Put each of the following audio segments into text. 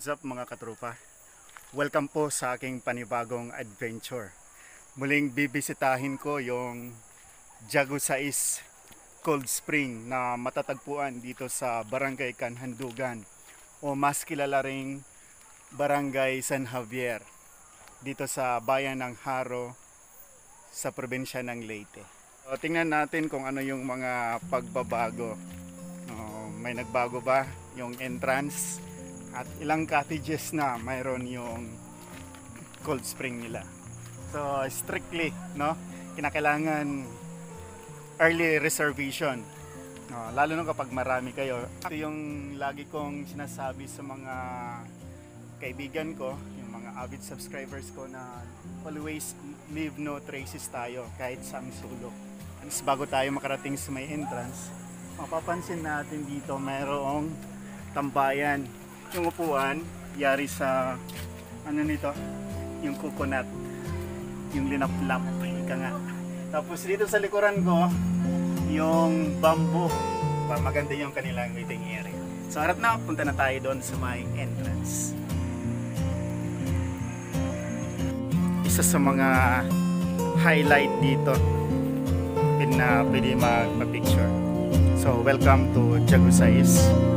What's up mga katropa? Welcome po sa aking panibagong adventure. Muling bibisitahin ko yung Jago 6 Cold Spring na matatagpuan dito sa Barangay Canhandugan o mas kilala ring Barangay San Javier dito sa bayan ng Haro sa probinsya ng Leyte. So, tingnan natin kung ano yung mga pagbabago. May nagbago ba yung entrance? At ilang cottages na mayroon yung cold spring nila. So strictly, no, kinakailangan early reservation. Lalo na kapag marami kayo. Ito yung lagi kong sinasabi sa mga kaibigan ko, yung mga avid subscribers ko, na always leave no traces tayo kahit sa sulok. At bago tayo makarating sa may entrance, mapapansin natin dito mayroong tambayan. Yung upuan, yari sa ano nito, yung coconut, yung linaplap, ika nga. Tapos dito sa likuran ko, yung bamboo, maganda yung kanilang waiting area. So harap na, punta na tayo doon sa may entrance. Isa sa mga highlight dito, na pwede magpa-picture. So welcome to Jago 6.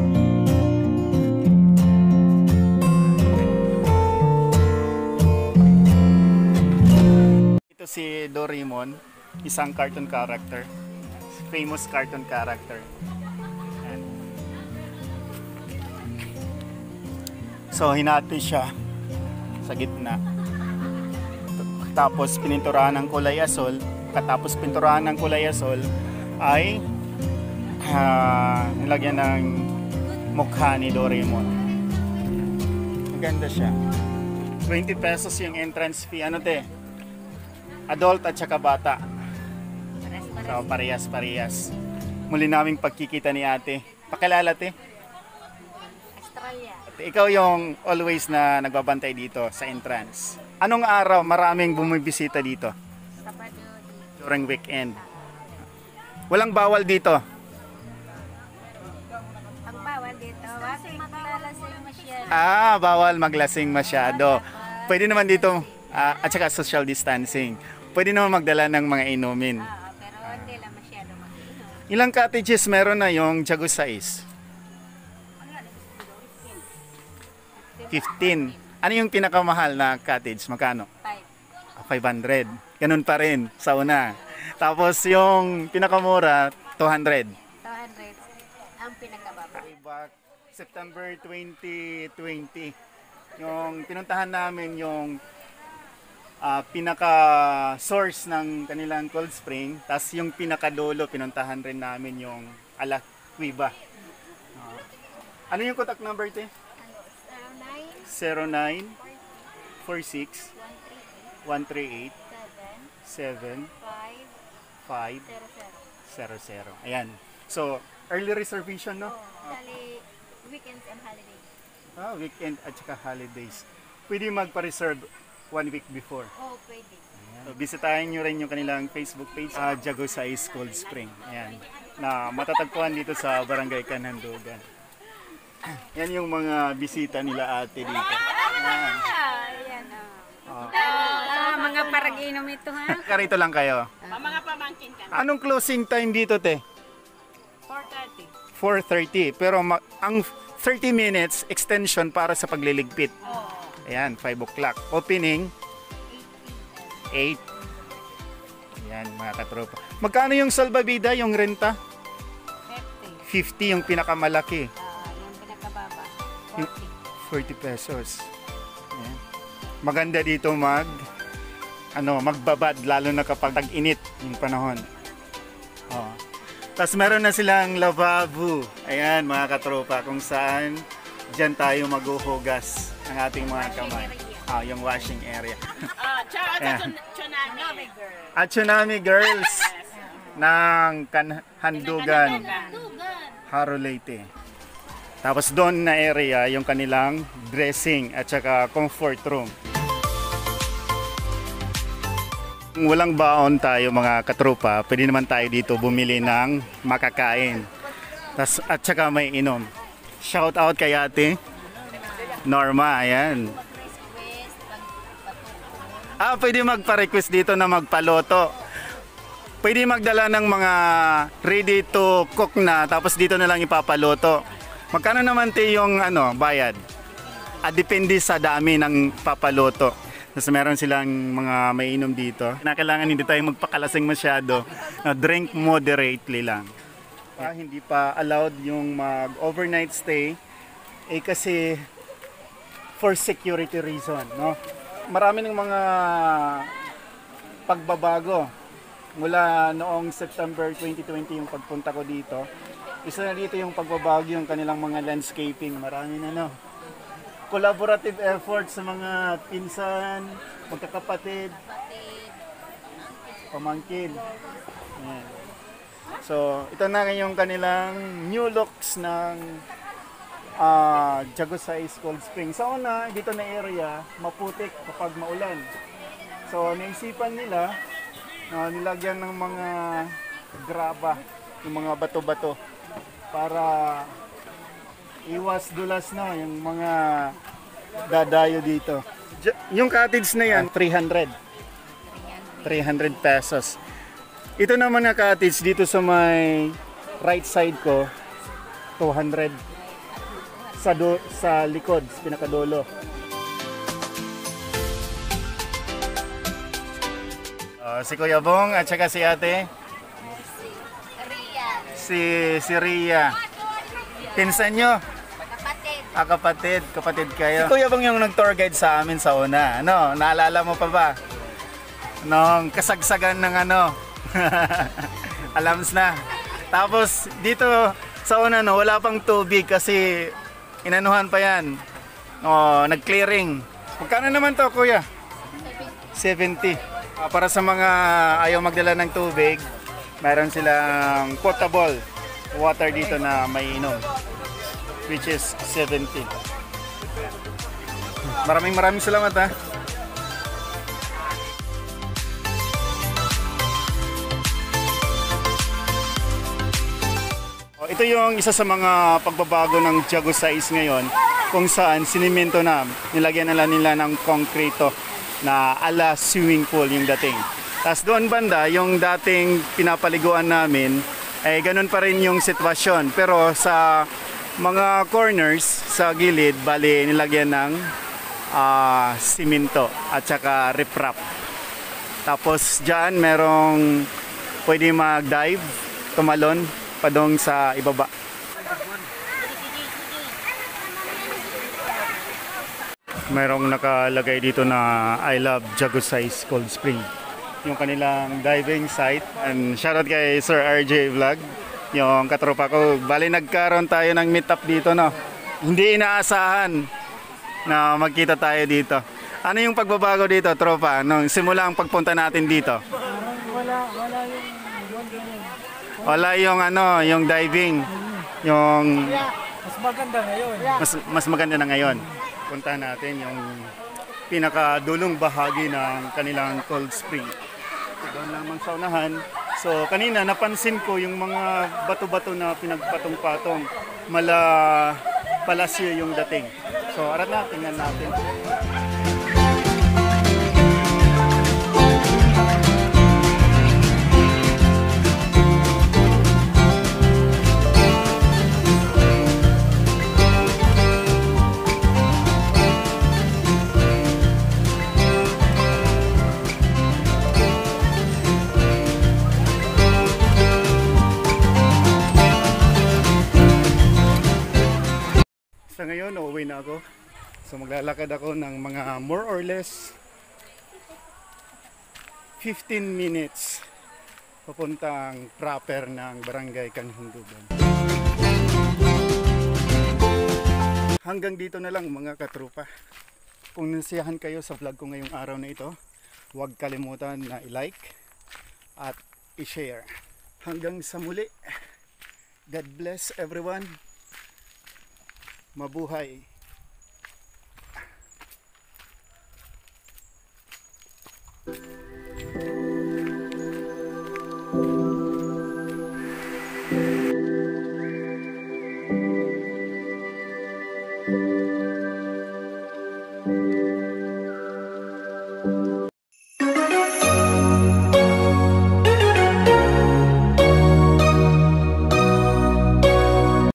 Si Doraemon, isang cartoon character, famous cartoon character. Ayan. So hinati siya sa gitna, tapos pininturahan ng kulay asol. Katapos pinturahan ng kulay asol ay nilagyan ng mukha ni Doraemon. Maganda siya. 20 pesos yung entrance fee. Ano te? Adult at saka bata. So parehas. Muli naming pagkikita ni ate. Pakilala te. Australia. Ikaw yung always na nagbabantay dito sa entrance. Anong araw maraming bumibisita dito? Sabado. During weekend. Walang bawal dito. Ang bawal dito, kasi maglalasing masyado. Bawal maglasing masyado. Pwede naman dito at saka social distancing. Pwede naman magdala ng mga inumin. Pero hindi lang masyado mag-inom. Ilang cottages meron na yung Jago 6? 15. Ano yung pinakamahal na cottage? Magkano? 500. Ganun pa rin sa una. Tapos yung pinakamura, 200. 200 ang pinakababa. Back September 2020, yung pinuntahan namin yung pinaka source ng kanilang cold spring, tas yung pinakadulo pinuntahan rin namin yung Ala Cuiba. Ano yung contact number te? 09 46 138 7 5 00. Ayan. So, early reservation, no? Dali weekends and holidays. Weekend at saka holidays. Pwede magpa-reserve 1 week before. Pwede. So, bisitahin nyo rin yung kanilang Facebook page, Jago 6 Cold Spring. Ayan. Na matatagpuan dito sa Barangay Canhandugan. Yan yung mga bisita nila ate dito. Ayan. Mga paraginom ito ha. Karito lang kayo. Mga pamangkin ka. Anong closing time dito te? 4:30. 4:30. Pero ang 30 minutes extension para sa pagliligpit. Ayan, 5 o'clock. Opening 8. Ayan, mga katropa. Magkano yung salbabida, yung renta? 50 yung pinakamalaki. Yung pinakababa. 40 pesos. Ayan. Maganda dito magbabad lalo na kapag tag-init yung panahon. Tapos meron na silang lavabo. Ayan, mga katropa, kung saan dyan tayo maghuhugas ng ating mga kamay. Yung washing area. Tsunami Girls ng Canhandugan, Haro, Leyte. Tapos doon na area yung kanilang dressing at saka comfort room. Kung walang baon tayo mga katropa, pwede naman tayo dito bumili ng makakain. At saka may inom. Shout out kay ate. Norma, ayan. Mag-request, pag-patukon. Pwede magpa-request dito na magpaloto. Pwede magdala ng mga ready to cook na tapos dito na lang ipapaloto. Magkano naman yung bayad? Depende sa dami ng papaloto. Tapos meron silang mga mainom dito. Kailangan hindi tayo magpakalasing masyado. Drink moderately lang. Hindi pa allowed yung mag-overnight stay kasi for security reason, no? Marami ng mga pagbabago mula noong September 2020 yung pagpunta ko dito. Isa na dito yung pagbabago yung kanilang mga landscaping. Marami na collaborative effort sa mga pinsan, magkakapatid, pamangkin. Ayan. So, ito na yung kanilang new looks ng Jagusais Cold Spring. Sa una, dito na area, maputik kapag maulan. So, naisipan nila, nilagyan ng mga graba, yung mga bato-bato para iwas dulas yung mga dadayo dito. Yung cottage na yan, 300 pesos. Ito naman na cottage dito sa may right side ko, 200 sa likod, sa pinakadulo. Si Kuya Bong at saka si ate. Si Ria. Pinsan nyo? Kapatid kayo. Si Kuya Bong yung nag-tour guide sa amin sa una. Naalala mo pa ba? Nung kasagsagan ng alams na. Tapos dito sa una wala pang tubig kasi inanuhan pa yan. Nag-clearing. Magkano naman to, Kuya? 70. Para sa mga ayaw magdala ng tubig, mayroon silang potable water dito na may inom, which is 70. Maraming salamat ha. Ito yung isa sa mga pagbabago ng Jagusais ngayon, kung saan sinimento na, nilagyan nila ng konkreto na ala swimming pool yung dating. Tapos doon banda, yung dating pinapaliguan namin, ganun pa rin yung sitwasyon. Pero sa mga corners, sa gilid, bali nilagyan ng simento at saka riprap. Tapos dyan merong pwede mag-dive, tumalon, padong sa ibaba. Merong nakalagay dito na I love Jagusais Cold Spring, yung kanilang diving site. And shoutout kay Sir RJ Vlog, yung katropa ko. Bali nagkaroon tayo ng meet up dito, hindi inaasahan na magkita tayo dito. Ano yung pagbabago dito, tropa, nung simula ang pagpunta natin dito? Wala yung diving, yung mas maganda ngayon. Mas maganda na ngayon. Puntahan natin yung pinakadulong bahagi ng kanilang cold spring. Doon lamang sa unahan. So kanina napansin ko yung mga bato-bato na pinagpatong-patong, mala palasyo yung dating. So arat na, tingnan natin. Sa ngayon, uuwi na ako. So maglalakad ako ng mga more or less 15 minutes papuntang proper ng Barangay Kanhundugan. Hanggang dito na lang mga katrupa. Kung nasiyahan kayo sa vlog ko ngayong araw na ito, huwag kalimutan na i-like at i-share. Hanggang sa muli. God bless everyone. Mabuhay.